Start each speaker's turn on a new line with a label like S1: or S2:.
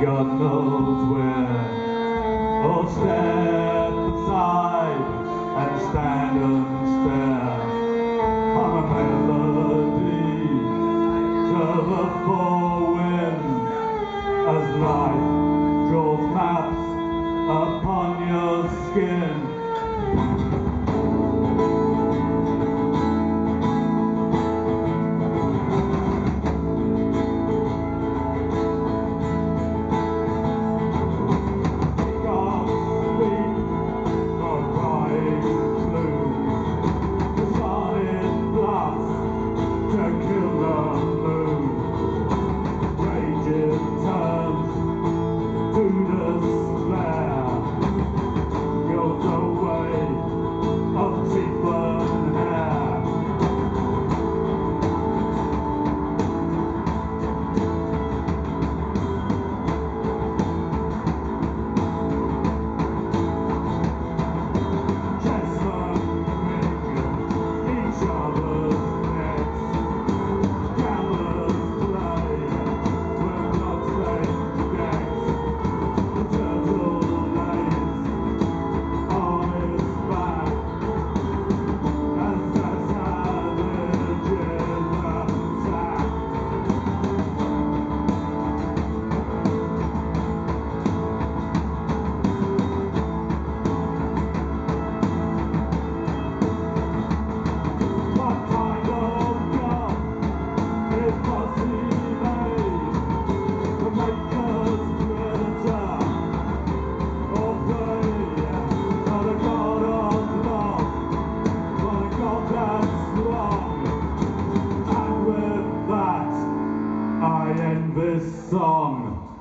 S1: God knows where, or step aside and stand and stare. I'm a melody to the four winds as life draws maps upon your skin. I end this song.